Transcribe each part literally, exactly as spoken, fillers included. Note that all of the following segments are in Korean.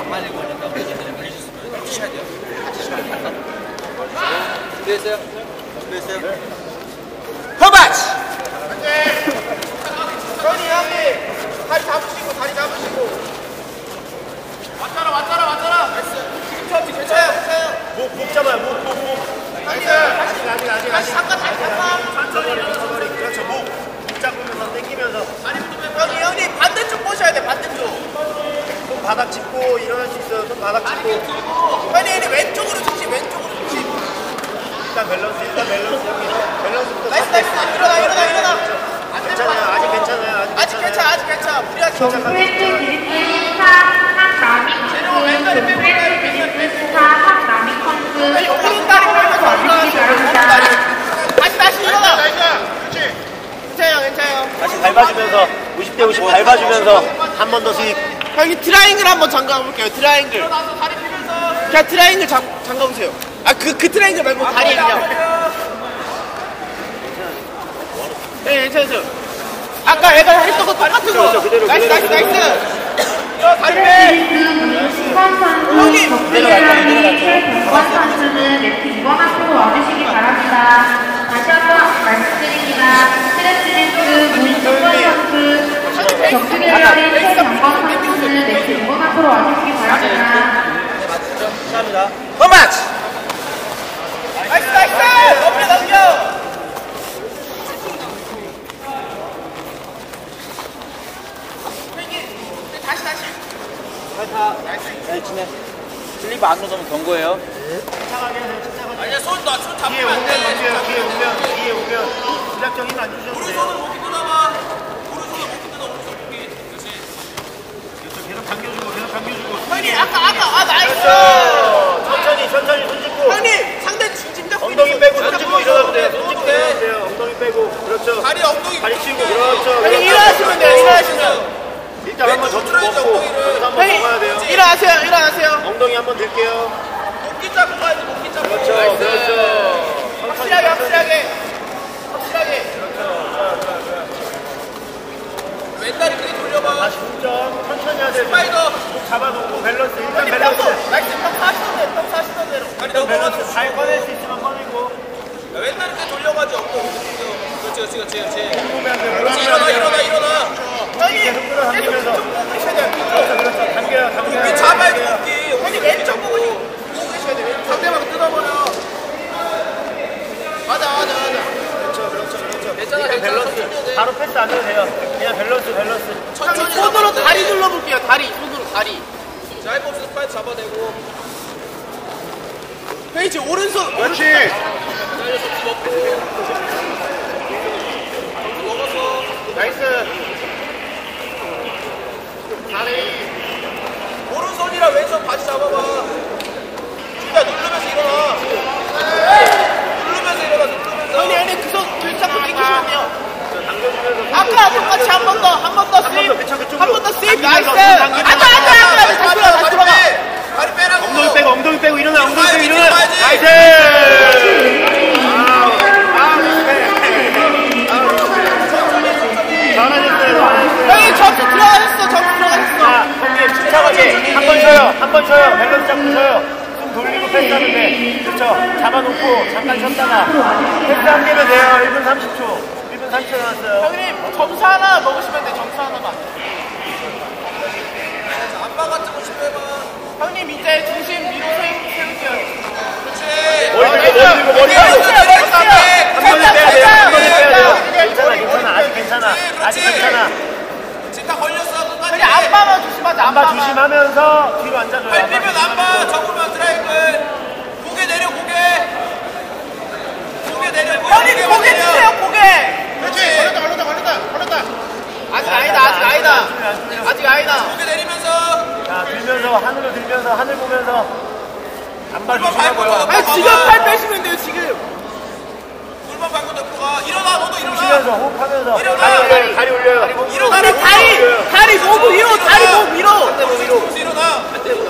안 말리고 하니까 본인들이 밀리셨으면 해주셔야 돼요. 같이 시간 갈까? 준비했어요? 준비했어요? 컴바치! 현이 형님 다리 잡으시고 다리 잡으시고 왔잖아 왔잖아 왔잖아 지금 저 괜찮아요 괜찮아요 목, 목 잡아요 목, 목, 목 아직 아직 아직 아직 다시 잠깐 다시 잠깐 천천히 천천히 그렇죠 목, 목 잡으면서 당기면서 형이 형님 반대쪽 보셔야 돼 반대쪽 손 바닥 짚고 일어날 수 있어요 손 바닥 짚고 형이 형님 왼쪽으로 주시 왼쪽으로 주시 일단 밸런스 일단 밸런스 형님 밸런스부터 나이스 나이스 일어나 일어나 일어나 괜찮아요 아직 괜찮아요 아직 아직 괜찮아 아직 괜찮아 무리하지 마 침착하게 아니 오른다리 빼면서 올라가시고 다시 다시 일어나 그렇지 괜찮아요 괜찮아요 다시 밟아주면서 오십 대 오십 밟아주면서 한 번 더 스윕 형이 트라이앵글 한번 잠가볼게요 트라이앵글 그냥 트라이앵글 잠, 잠가보세요 아 그 그 트라이앵글 말고 다리 그냥 네 괜찮으세요 아까 애가 했던 거 똑같은 거 그렇죠, 그대로, 나이스 그대로, 나이스 그대로. 나이스 다리 빼 형님 백번 선수는 네트 이번 앞으로 와주시기 바랍니다. 다시 한번 말씀드립니다. 스트레스 문 백번 선수, 격투기 대열의 최경권 선수는 네트 이번 앞으로 와주시기 바랍니다. 감사합니다 컴바치 나이스 나이스 넘겨 넘겨 다시 다시 잘 치네. 슬리브 안 넣으면 경고예요. 침착하게 해서 침착하게 아니야 손손 잡으면 뒤에 오면 안돼 넘겨요 뒤에 오면 뒤에 오면 시작적 힘 안 주셔도 돼요 오른손으로 못 끊어봐 오른손으로 못 끊어 오른손 못 그렇지 그렇죠 계속 당겨주고 계속 당겨주고 형님 아까 아까 아 나이스 그렇죠 천천히 천천히 손 짚고 형님 상대 진심 잡고 엉덩이 빼고 손 진짜 짚고 보여줘. 일어나면 돼요 손 짚고 네. 일어나면 돼요 엉덩이 빼고 그렇죠 다리 엉덩이 다리 치우고 그렇죠 형님 그렇죠. 일어나시면 돼요 일어나시면 일단 한번 저쪽 들어야지, 먹고 엉덩이를. 여기서 한번 먹어야 돼요 형님 일어나세요 일어나세요 엉덩이 한번 들게요 높이 잡고 가야 돼 높이 잡고 그렇죠 나이스. 그렇죠 확실하게 확실하게 확실하게 왼다리 크게 돌려봐 다시 동점 천천히 하세요 스파이더 목 잡아놓고 밸런스 일단 형님 밸런스 평소 나이스 평소 하시던 대로 평소 하시던 대로 다리 일단 밸런스 넘어가서 잘 꺼낼 수 있으면 꺼내고 왼다리 크게 돌려가지고 그렇지 그렇지 그렇지 그렇지 보면 돼 그렇지 일어나 일어나 일어나 형님 계속 끌어당기면서 계속 쭉 계셔야 돼요 그렇죠 그렇죠 당겨요 당겨요 고기 잡아야 돼 고기 형님 왼쪽 보고 쭉 계셔야 돼 왼쪽 상대방 뜯어버려 맞아 맞아 맞아 그렇죠 그렇죠 그렇죠 괜찮아, 일단 괜찮아. 밸런스 천천히 해야 돼. 바로 패스 안 해도 돼요 그냥 밸런스 밸런스 형님 손으로 다리 눌러볼게요 다리 손으로 다리 자이브 없이 스파이트 잡아내고 페이지 오른손 그렇지 먹어서 나이스 다리 오른손이랑 왼손 바지 잡아봐 진짜 누르면서 일어나 누르면서 일어나 누르면서 형님 형님 그손 들잡고 당기시면 돼요 당겨주면서 아까 똑같이 한 번 더 한 번 더 한 번 스윕 더, 그쵸, 그쪽으로. 한 번 더 스윕 나이스 당기면서, 안돼 당기면서. 안돼 안돼 다시 돌아가 다시 돌아가 다리 빼라고 엉덩이 빼고 엉덩이 빼고 일어나 엉덩이 빼고 가야지, 일어나 가야지. 나이스 아우 아우 리스펙 아우 리스펙 잘하셨어요 잘하셨어요 형님 점수 들어가셨어 점수 들어가셨어 자 형님 침착하게 한 번 쉬어요 한 번 쉬어요 밸런스 잡고 쉬어요 숨 돌리고 패스하는데 그렇죠 잡아놓고 잠깐 쉬었다가 패스 한 개면 돼요 일 분 삼십 초 일 분 삼십 초 남았어요 형님 점수 하나 먹으시면 돼 점수 하나만 안바 같은 거 좀 해봐 형님 이제 중심 위로 세울게요 그렇지 머리 들고 머리 들고 머리 들고 한 번에 빼야 돼요 한 번에 빼야 돼요 괜찮아 괜찮아 아직 괜찮아 아직 괜찮아 지금 다 걸렸어 끝까지 그냥 안바만 조심하자 안바 조심하면서 뒤로 앉아줘요 팔 빼면 안바 접으면 드라이브 고개 내려 고개 고개 내려 형님 고개 주세요 고개 그렇지 걸렸다 걸렸다 걸렸다 걸렸다 아직 아니다 아직 아니다 아직 아니다 고개 내리면서 자 들면서 하늘로 들면서 하늘 보면서 안바 조심하고요 아니 지금 팔 빼시면 돼요 지금 골반 밟고 넣고 가 일어나 너도 일어나 쉬면서 호흡하면서 일어나. 다리 올려요 다리 올려요 일어나 다리 다리 다리 너무 위로 다리 너무 위로 위로 일어나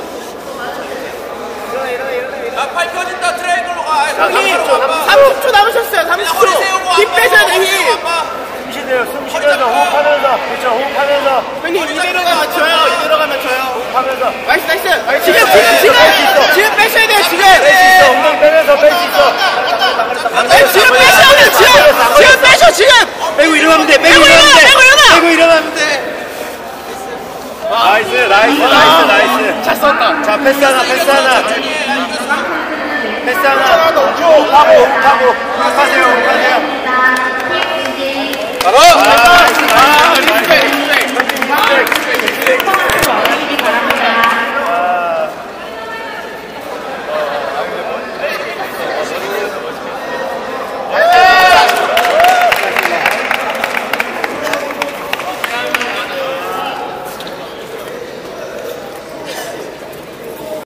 나팔 펴진다 트레이닝으로 가 삼십 초, 삼십 초. 삼십 초 남으셨어요 삼십 초 허리 세우고 힘 빼셔야 돼힘 숨 쉬세요 숨 쉬면서 호흡하면서 그렇죠 호흡하면서 형님 이대로 가면 져요 이대로 가면 져요 하면서. 나이스 나이스. 나이스. 지금 지금 뺄수 지금 있어. 지금 빼셔야 돼요 지금. 뺄 수 있어. 엉덩이 빼면서 뺄 수 있어. 아니, 지금 빼셔야 돼 지금. 지금 빼셔 지금. 빼고 일어나면 돼. 빼고 빼고 일어나면 일어나, 돼. 빼고 일어나. 빼고 일어나면 돼. 나이스, 나이스, 나이스, 나이스. 잘 썼다. 자, 패스 하나, 패스 하나. 패스 하나. 쭉 하고, 하고. 하세요, 하세요.